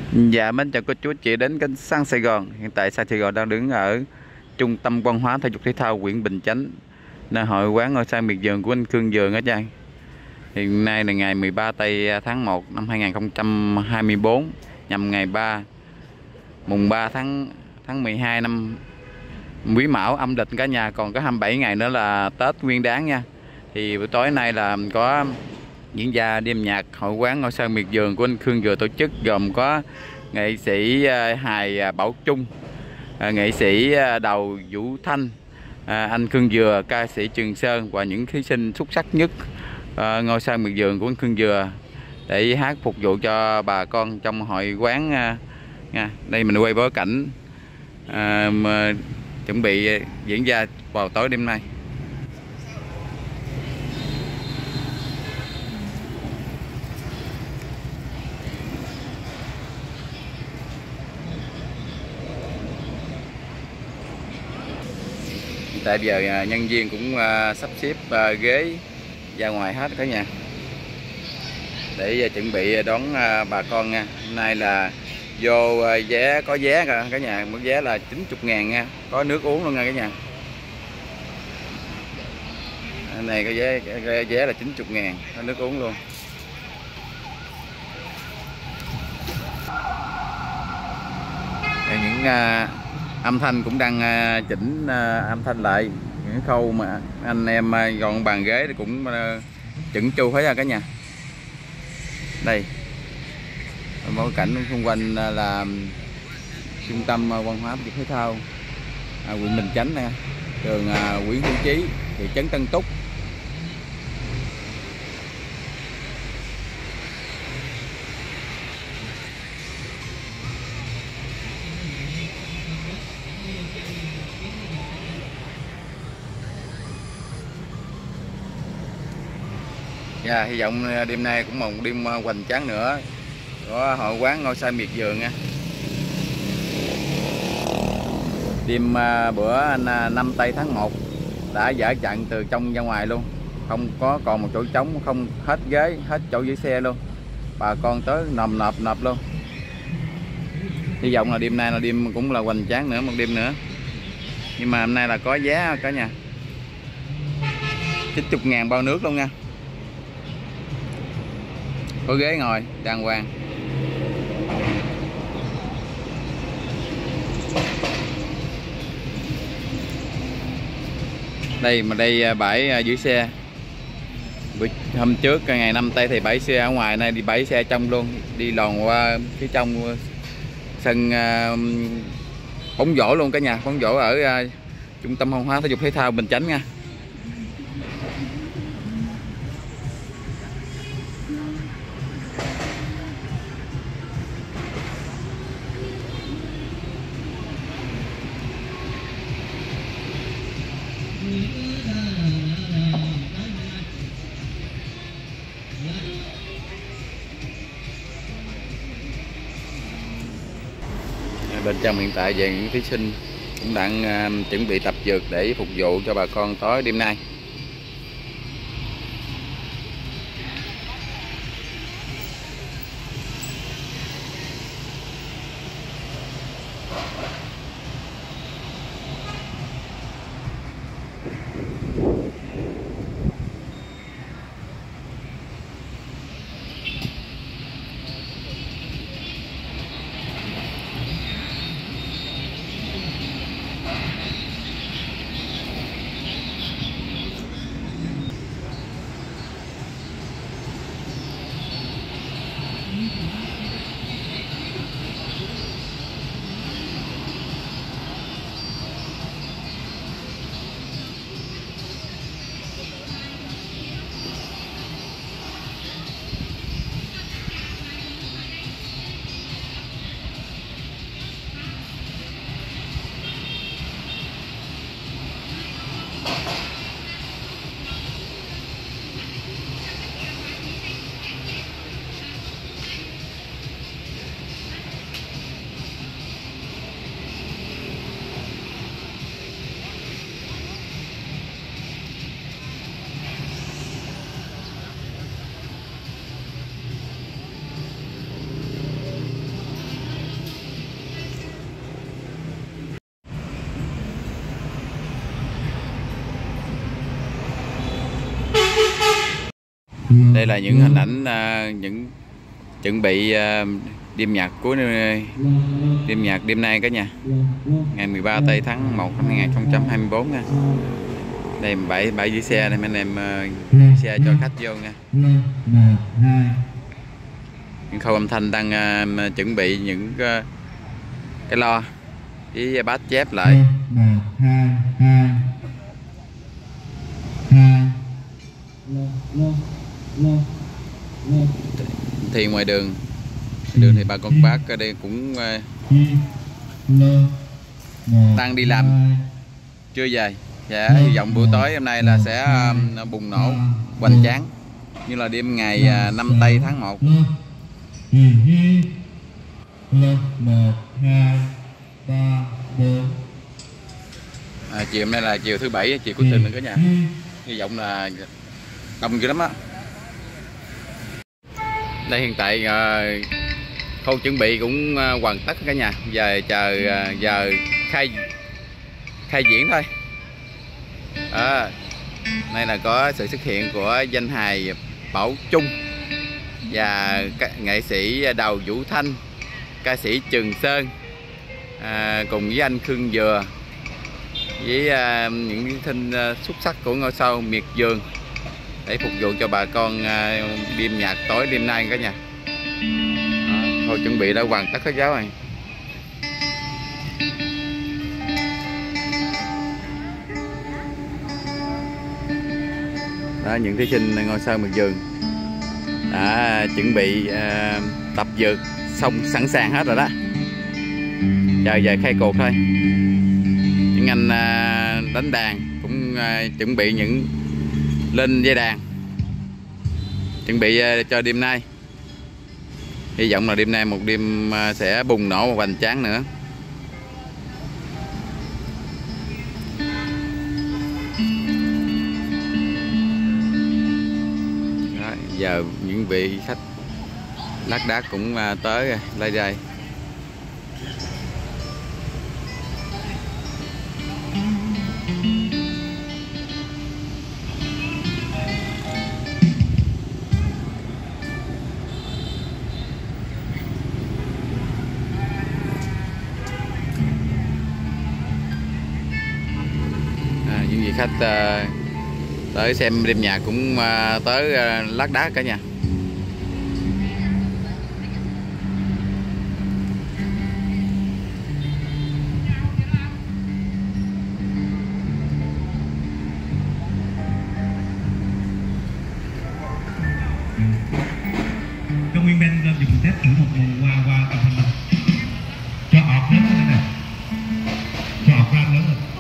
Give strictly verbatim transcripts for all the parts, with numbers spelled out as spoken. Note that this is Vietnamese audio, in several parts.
Dạ, mến chào cô chú chị đến kênh Sang Sài Gòn. Hiện tại Sang Sài Gòn đang đứng ở trung tâm văn hóa thể dục thể thao huyện Bình Chánh, nơi hội quán ngôi sao miệt vườn của anh Cương Vườn ở trang. Hiện nay là ngày mười ba tây tháng một năm hai nghìn không trăm hai mươi tư, nhằm ngày ba mùng ba tháng tháng mười hai năm Quý Mão âm lịch cả nhà. Còn có hai mươi bảy ngày nữa là Tết Nguyên Đán nha. Thì buổi tối nay là có diễn ra đêm nhạc hội quán ngôi sao miệt vườn của anh Cương Vườn tổ chức, gồm có nghệ sĩ hài Bảo Trung, nghệ sĩ Đầu Vũ Thanh, anh Cương Vườn, ca sĩ Trường Sơn và những thí sinh xuất sắc nhất ngôi sao miệt vườn của anh Cương Vườn để hát phục vụ cho bà con trong hội quán nha. Đây mình quay bối cảnh à, mà chuẩn bị diễn ra vào tối đêm nay. Tại giờ nhân viên cũng sắp xếp ghế ra ngoài hết cả nhà để chuẩn bị đón bà con nha. Hôm nay là vô vé, có vé cả nhà, mức vé là chín mươi ngàn nha, có nước uống luôn nha cả nhà. Hôm nay có vé, cái vé là chín mươi ngàn, có nước uống luôn. Đây, những uh, âm thanh cũng đang uh, chỉnh uh, âm thanh lại, những khâu mà anh em uh, dọn bàn ghế thì cũng uh, chỉnh chu hết ra cả nhà. Đây bối cảnh xung quanh uh, là trung tâm uh, văn hóa thể dục thể thao uh, huyện Bình Chánh nè, đường uh, Nguyễn Hữu Trí, thị trấn Tân Túc. Dạ, hy vọng đêm nay cũng một đêm hoành tráng nữa có hội quán ngôi sao miệt vườn nha. Đêm bữa năm tây tháng một đã dỡ chặn từ trong ra ngoài luôn, không có còn một chỗ trống, không hết ghế, hết chỗ giữ xe luôn. Bà con tới nòm nộp nộp luôn. Hy vọng là đêm nay là đêm cũng là hoành tráng nữa, một đêm nữa. Nhưng mà hôm nay là có vé cả nhà, chín mươi ngàn bao nước luôn nha, có ghế ngồi đàng hoàng. Đây mà đây bãi giữ xe. Hôm trước ngày năm tây thì bãi xe ở ngoài, nay đi bãi xe trong luôn, đi lòn qua phía trong sân uh, bóng rổ luôn cả nhà, bóng rổ ở uh, trung tâm văn hóa thể dục thể thao Bình Chánh nha. Bên trong hiện tại về những thí sinh cũng đang uh, chuẩn bị tập dượt để phục vụ cho bà con tối đêm nay. Đây là những hình ảnh uh, những chuẩn bị uh, đêm nhạc cuối đêm nhạc đêm nay cả nhà, ngày mười ba tây tháng một năm hai nghìn không trăm hai mươi tư nha. Đây bảy bảy dĩ xe đây, mấy anh em uh, xe cho khách vô nha. Những khâu âm thanh đang uh, chuẩn bị những uh, cái lo với bát chép lại. Thì ngoài đường đường thì bà con bác ở đây cũng uh, đang đi làm chưa về. Dạ, hy vọng buổi tối hôm nay là sẽ uh, bùng nổ hoành tráng như là đêm ngày uh, năm tây tháng một. À, chiều hôm nay là chiều thứ bảy, chiều cuối tuần nữa cả nhà. Hy vọng là đông dữ lắm á. Đây hiện tại uh, khâu chuẩn bị cũng uh, hoàn tất cả nhà. Giờ chờ uh, giờ khai khai diễn thôi. À, đây là có sự xuất hiện của danh hài Bảo Trung và các nghệ sĩ Đào Vũ Thanh, ca sĩ Trường Sơn, à, cùng với anh Khương Dừa, với à, những thinh à, xuất sắc của ngôi sao miệt vườn để phục vụ cho bà con à, đêm nhạc tối đêm nay cả nhà. À, thôi chuẩn bị đã hoàn tất các cháu này. Đó, những thí sinh ngôi sao miệt vườn đã chuẩn bị à, tập dượt xong sẵn sàng hết rồi đó, chờ giờ khai cuộc thôi. Những anh à, đánh đàn cũng à, chuẩn bị những lên dây đàn, chuẩn bị à, cho đêm nay. Hy vọng là đêm nay một đêm à, sẽ bùng nổ một hoành tráng nữa. Đó, giờ những vị khách lác đác cũng à, tới rồi, lên đây. À, những vị khách à, tới xem đêm nhạc cũng à, tới à, lác đác cả nhà. Cho Nguyên Ben dùng test thử một mùa qua qua tập hình này. Cho ọt lớn lên này, cho ọt ra lớn lên.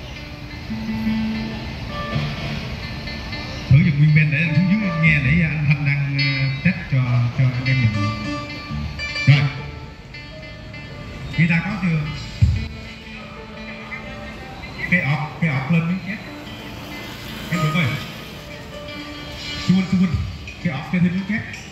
Thử dùng Nguyên Ben để anh xuống dưới nghe để anh Thanh đang test cho cho anh em mình. Rồi, guitar có chưa? Cái ọt, cái ọt lên miếng két. Cái được rồi. Xuân xuân, cái ọt cho thêm miếng két.